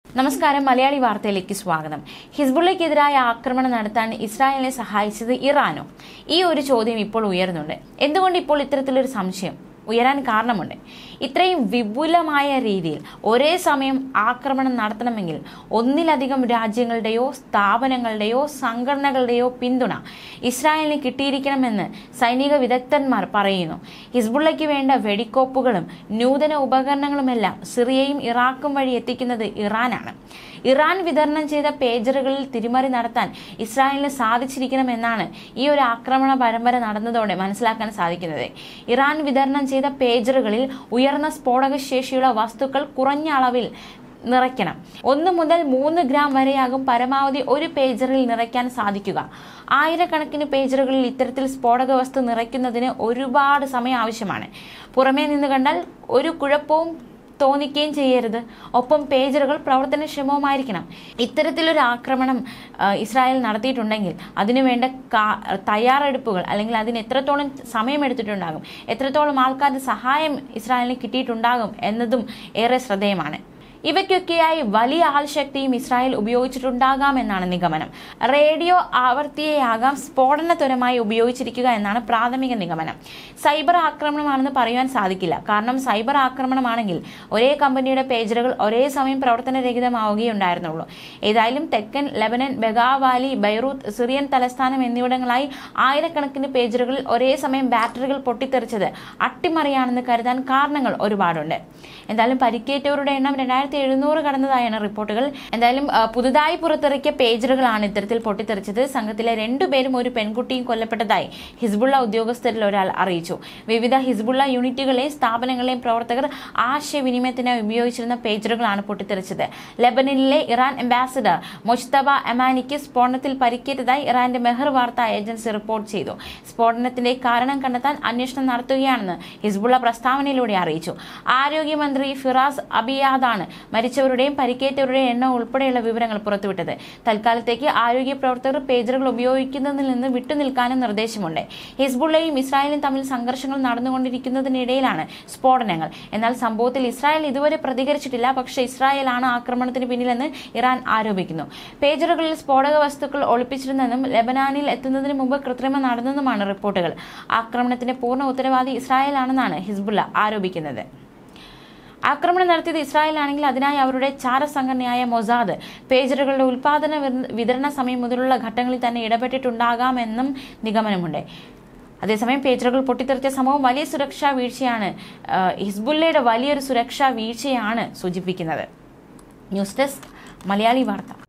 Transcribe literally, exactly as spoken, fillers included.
നമസ്കാരം, മലയാളി വാർത്തയിലേക്ക് സ്വാഗതം. ഹിസ്ബുള്ളയ്ക്കെതിരായ ആക്രമണം നടത്താൻ ഇസ്രായേലിനെ സഹായിച്ചത് ഇറാനോ? ഈ ഒരു ചോദ്യം ഇപ്പോൾ ഉയർന്നുണ്ട്. എന്തുകൊണ്ട് ഇപ്പോൾ ഇത്തരത്തിലൊരു സംശയം ഉയരാൻ കാരണമുണ്ട്? ഇത്രയും വിപുലമായ രീതിയിൽ ഒരേ സമയം ആക്രമണം നടത്തണമെങ്കിൽ ഒന്നിലധികം രാജ്യങ്ങളുടെയോ സ്ഥാപനങ്ങളുടെയോ സംഘടനകളുടെയോ പിന്തുണ ഇസ്രായേലിന് കിട്ടിയിരിക്കണമെന്ന് സൈനിക വിദഗ്ധന്മാർ പറയുന്നു. ഹിസ്ബുള്ളയ്ക്ക് വേണ്ട വെടിക്കോപ്പുകളും നൂതന ഉപകരണങ്ങളുമെല്ലാം സിറിയയും ഇറാഖും വഴി എത്തിക്കുന്നത് ഇറാനാണ്. ഇറാൻ വിതരണം ചെയ്ത പേജറുകളിൽ തിരിമറി നടത്താൻ ഇസ്രായേലിന് സാധിച്ചിരിക്കണമെന്നാണ് ഈ ഒരു ആക്രമണ പരമ്പര നടന്നതോടെ മനസ്സിലാക്കാൻ സാധിക്കുന്നത്. ഇറാൻ വിതരണം ചെയ്ത പേജറുകളിൽ ഉയർന്ന സ്ഫോടക ശേഷിയുള്ള വസ്തുക്കൾ കുറഞ്ഞ അളവിൽ നിറയ്ക്കണം. ഒന്ന് മുതൽ മൂന്ന് ഗ്രാം വരെയാകും പരമാവധി ഒരു പേജറിൽ നിറയ്ക്കാൻ സാധിക്കുക. ആയിരക്കണക്കിന് പേജറുകളിൽ ഇത്തരത്തിൽ സ്ഫോടക വസ്തു നിറയ്ക്കുന്നതിന് ഒരുപാട് സമയം ആവശ്യമാണ്. പുറമേ നിന്ന് കണ്ടാൽ ഒരു കുഴപ്പവും തോന്നിക്കുകയും ചെയ്യരുത്. ഒപ്പം പേജറുകൾ പ്രവർത്തനക്ഷമവുമായിരിക്കണം. ഇത്തരത്തിലൊരു ആക്രമണം ഇസ്രായേൽ നടത്തിയിട്ടുണ്ടെങ്കിൽ അതിനുവേണ്ട തയ്യാറെടുപ്പുകൾ അല്ലെങ്കിൽ അതിന് എത്രത്തോളം സമയമെടുത്തിട്ടുണ്ടാകും, എത്രത്തോളം ആൾക്കാരുടെ സഹായം ഇസ്രായേലിന് കിട്ടിയിട്ടുണ്ടാകും എന്നതും ഏറെ ശ്രദ്ധേയമാണ്. ഇവയ്ക്കൊക്കെയായി വലിയ ആൾശക്തിയും ഇസ്രായേൽ ഉപയോഗിച്ചിട്ടുണ്ടാകാമെന്നാണ് നിഗമനം. റേഡിയോ ആവർത്തിയെയാകാം സ്ഫോടനത്വരമായി ഉപയോഗിച്ചിരിക്കുക എന്നാണ് പ്രാഥമിക നിഗമനം. സൈബർ ആക്രമണമാണെന്ന് പറയുവാൻ സാധിക്കില്ല. കാരണം സൈബർ ആക്രമണമാണെങ്കിൽ ഒരേ കമ്പനിയുടെ പേജറുകൾ ഒരേ സമയം പ്രവർത്തനരഹിതമാവുകയുണ്ടായിരുന്നുള്ളൂ. ഏതായാലും തെക്കൻ ലെബനൻ, ബെഗാവാലി, ബൈറൂത്ത്, സിറിയൻ തലസ്ഥാനം എന്നിവിടങ്ങളായി ആയിരക്കണക്കിന് പേജറുകളിൽ ഒരേ സമയം ബാറ്ററികൾ പൊട്ടിത്തെറിച്ചത് അട്ടിമറിയാണെന്ന് കരുതാൻ കാരണങ്ങൾ ഒരുപാടുണ്ട്. എന്തായാലും പരിക്കേറ്റവരുടെ എണ്ണം രണ്ടായിരത്തി എഴുന്നൂറ് കടന്നതായാണ് റിപ്പോർട്ടുകൾ. എന്തായാലും പുതുതായി പുറത്തിറക്കിയ പേജറുകളാണ് ഇത്തരത്തിൽ പൊട്ടിത്തെറിച്ചത്. സംഘത്തിലെ രണ്ടുപേരും ഒരു പെൺകുട്ടിയും കൊല്ലപ്പെട്ടതായി ഹിസ്ബുള്ള ഉദ്യോഗസ്ഥരിൽ ഒരാൾ അറിയിച്ചു. വിവിധ ഹിസ്ബുള്ള യൂണിറ്റുകളെയും സ്ഥാപനങ്ങളെയും പ്രവർത്തകർ ആശയവിനിമയത്തിനായി ഉപയോഗിച്ചിരുന്ന പേജറുകളാണ് പൊട്ടിത്തെറിച്ചത്. ലെബനനിലെ ഇറാൻ അംബാസിഡർ മൊജ്തബ അമാനിക്ക് സ്ഫോടനത്തിൽ പരിക്കേറ്റതായി ഇറാന്റെ മെഹർ വാർത്താ ഏജൻസി റിപ്പോർട്ട് ചെയ്തു. സ്ഫോടനത്തിന്റെ കാരണം കണ്ടെത്താൻ അന്വേഷണം നടത്തുകയാണെന്ന് ഹിസ്ബുള്ള പ്രസ്താവനയിലൂടെ അറിയിച്ചു. ആരോഗ്യമന്ത്രി ഫിറാസ് അബിയാദാണ് മരിച്ചവരുടെയും പരിക്കേറ്റവരുടെയും എണ്ണം ഉൾപ്പെടെയുള്ള വിവരങ്ങൾ പുറത്തുവിട്ടത്. തൽക്കാലത്തേക്ക് ആരോഗ്യ പ്രവർത്തകർ പേജറുകൾ ഉപയോഗിക്കുന്നതിൽ നിന്ന് വിട്ടുനിൽക്കാനും നിർദ്ദേശമുണ്ട്. ഹിസ്ബുള്ളയും ഇസ്രായേലും തമ്മിൽ സംഘർഷങ്ങൾ നടന്നുകൊണ്ടിരിക്കുന്നതിനിടയിലാണ് സ്ഫോടനങ്ങൾ. എന്നാൽ സംഭവത്തിൽ ഇസ്രായേൽ ഇതുവരെ പ്രതികരിച്ചിട്ടില്ല. പക്ഷേ ഇസ്രായേലാണ് ആക്രമണത്തിന് പിന്നിലെന്ന് ഇറാൻ ആരോപിക്കുന്നു. പേജറുകളിൽ സ്ഫോടക വസ്തുക്കൾ ഒളിപ്പിച്ചിരുന്നെന്നും ലെബനാനിൽ എത്തുന്നതിന് മുമ്പ് കൃത്രിമം നടന്നെന്നുമാണ് റിപ്പോർട്ടുകൾ. ആക്രമണത്തിന്റെ പൂർണ്ണ ഉത്തരവാദി ഇസ്രായേലാണെന്നാണ് ഹിസ്ബുള്ള ആരോപിക്കുന്നത്. ആക്രമണം നടത്തിയത് ഇസ്രായേലാണെങ്കിൽ അതിനായി അവരുടെ ചാരസംഘടനയായ മൊസാദ് പേജറുകളുടെ ഉൽപാദന വിതരണ സമയം മുതലുള്ള ഘട്ടങ്ങളിൽ തന്നെ ഇടപെട്ടിട്ടുണ്ടാകാമെന്നും നിഗമനമുണ്ട്. അതേസമയം പേജറുകൾ പൊട്ടിത്തെറിച്ച സംഭവം വലിയ സുരക്ഷാ വീഴ്ചയാണ്, ഹിസ്ബുള്ളയുടെ വലിയൊരു സുരക്ഷാ വീഴ്ചയാണ് സൂചിപ്പിക്കുന്നത്. ന്യൂസ് ഡെസ്ക്, മലയാളി വാർത്ത.